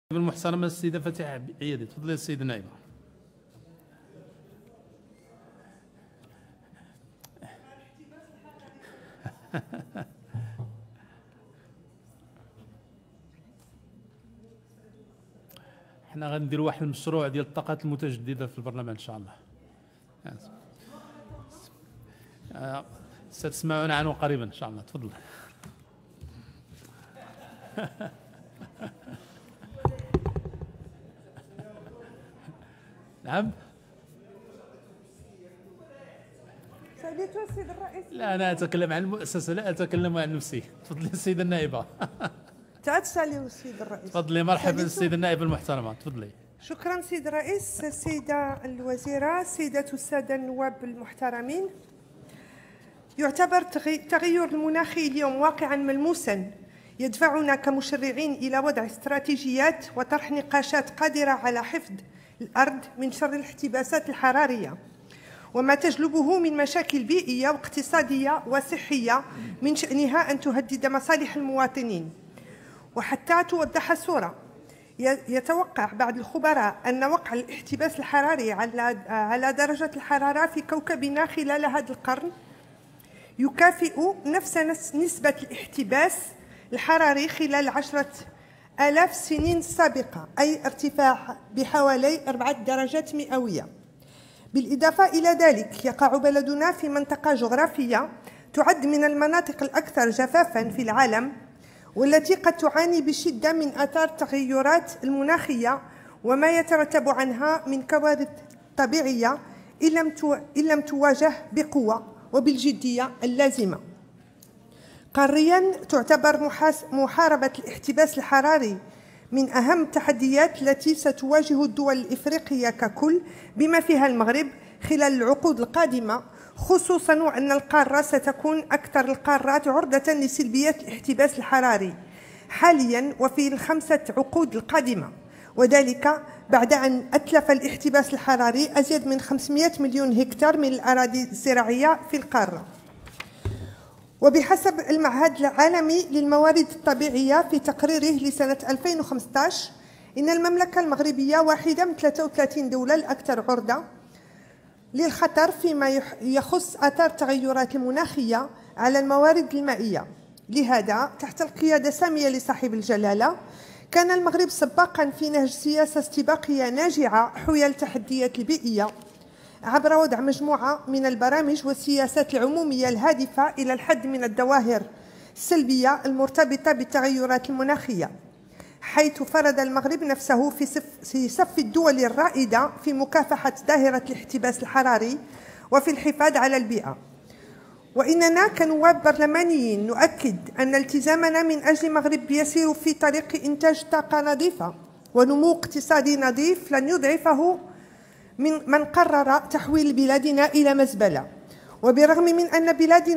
المحترمة السيدة فاتحة عيادي. تفضلي السيدة النائبة. احنا غنديروا واحد المشروع ديال الطاقات المتجددة في البرلمان ان شاء الله. ستسمعون عنه قريبا ان شاء الله. تفضل. نعم. ساليتو السيد الرئيس. لا أنا أتكلم عن المؤسسة لا أتكلم عن نفسي. تفضلي السيدة النائبة. تساليو السيد الرئيس. تفضلي. مرحبا السيدة النائبة المحترمة. تفضلي. شكرا سيد الرئيس. السيدة الوزيرة، سيدة السادة النواب المحترمين، يعتبر تغير المناخ اليوم واقعا ملموسا يدفعنا كمشرعين إلى وضع استراتيجيات وطرح نقاشات قادرة على حفظ الأرض من شر الاحتباسات الحرارية وما تجلبه من مشاكل بيئية واقتصادية وصحية من شأنها أن تهدد مصالح المواطنين. وحتى توضح الصورة، يتوقع بعض الخبراء أن وقع الاحتباس الحراري على درجة الحرارة في كوكبنا خلال هذا القرن يكافئ نفس نسبة الاحتباس الحراري خلال 10,000 سنين سابقة، أي ارتفاع بحوالي 4 درجات مئوية. بالإضافة إلى ذلك، يقع بلدنا في منطقة جغرافية تعد من المناطق الأكثر جفافاً في العالم، والتي قد تعاني بشدة من آثار التغيرات المناخية وما يترتب عنها من كوارث طبيعية إن لم تواجه بقوة وبالجدية اللازمة. قارياً تعتبر محاربة الاحتباس الحراري من أهم التحديات التي ستواجه الدول الإفريقية ككل بما فيها المغرب خلال العقود القادمة، خصوصاً وأن القارة ستكون أكثر القارات عرضة لسلبيات الاحتباس الحراري حالياً وفي ال5 عقود القادمة، وذلك بعد أن أتلف الاحتباس الحراري أزيد من 500 مليون هكتار من الأراضي الزراعية في القارة. وبحسب المعهد العالمي للموارد الطبيعية في تقريره لسنة 2015، إن المملكة المغربية واحدة من 33 دولة الأكثر عرضة للخطر فيما يخص آثار التغيرات المناخية على الموارد المائية. لهذا، تحت القيادة السامية لصاحب الجلالة، كان المغرب سباقا في نهج سياسة استباقية ناجعة حيال التحديات البيئية عبر وضع مجموعة من البرامج والسياسات العمومية الهادفة إلى الحد من الظواهر السلبية المرتبطة بالتغيرات المناخية، حيث فرض المغرب نفسه في صف الدول الرائدة في مكافحة ظاهرة الاحتباس الحراري وفي الحفاظ على البيئة. وإننا كنواب برلمانيين نؤكد أن التزامنا من أجل المغرب يسير في طريق إنتاج طاقة نظيفة ونمو اقتصادي نظيف لن يضعفه من قرر تحويل بلادنا إلى مزبلة. وبرغم من أن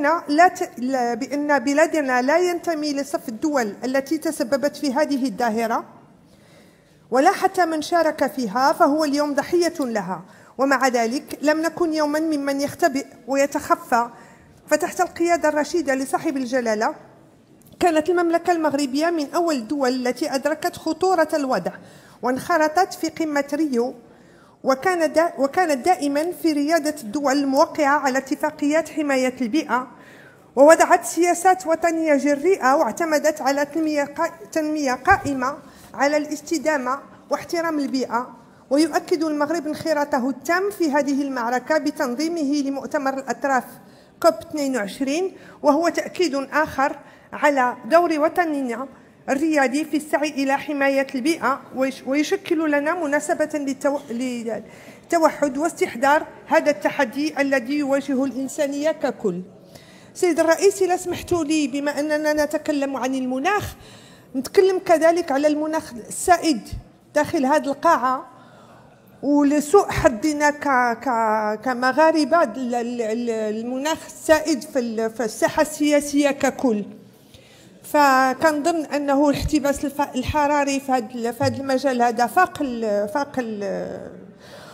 بلادنا لا ينتمي لصف الدول التي تسببت في هذه الظاهرة ولا حتى من شارك فيها، فهو اليوم ضحية لها، ومع ذلك لم نكن يوما ممن يختبئ ويتخفى. فتحت القيادة الرشيدة لصاحب الجلالة، كانت المملكة المغربية من أول الدول التي أدركت خطورة الوضع وانخرطت في قمة ريو، وكانت دائما في ريادة الدول الموقعة على اتفاقيات حماية البيئة، ووضعت سياسات وطنية جريئة واعتمدت على تنمية قائمة على الاستدامة واحترام البيئة. ويؤكد المغرب انخراطه التام في هذه المعركة بتنظيمه لمؤتمر الأطراف COP 22، وهو تأكيد آخر على دور وطننا الريادي في السعي إلى حماية البيئة، ويشكل لنا مناسبة للتوحد واستحضار هذا التحدي الذي يواجه الإنسانية ككل. سيد الرئيس، إذا سمحت لي، بما أننا نتكلم عن المناخ، نتكلم كذلك على المناخ السائد داخل هذه القاعة، ولسوء حظنا كمغاربة المناخ السائد في الساحة السياسية ككل. فكنظن أنه الاحتباس الحراري في هذا المجال هذا فاق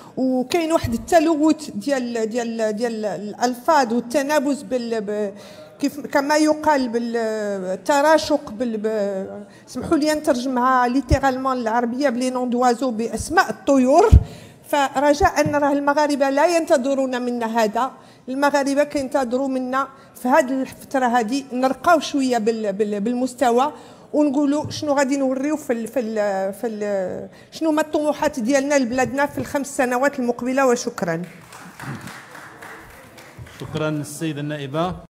وكاين واحد التلوث ديال الألفاظ والتنابز كما يقال بالتراشق اسمحوا لي نترجمها ليترالمون العربيه بلي نون دوازو باسماء الطيور. فرجاء ان راه المغاربه لا ينتظرون منا هذا، المغاربه كينتظروا منا في هذه الفتره هذه نرقاو شويه بالمستوى ونقولوا شنو غادي نوريو شنو هما الطموحات ديالنا لبلادنا في ال5 سنوات المقبله. وشكرا. شكرا السيده النائبه.